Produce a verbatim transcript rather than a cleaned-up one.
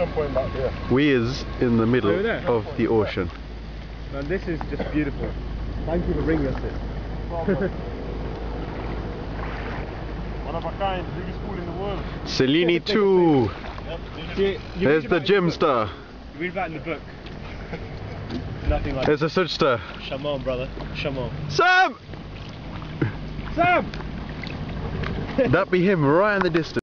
point back here. We is in the middle of the ocean. Man, this is just beautiful. Thank you for bringing us here. One of a kind, biggest pool in the world. Cellini two. See, There's the gym star. You read about in the book. Nothing like There's a such star. Shamon, brother. Shamon. Sam! Sam! That be him right in the distance.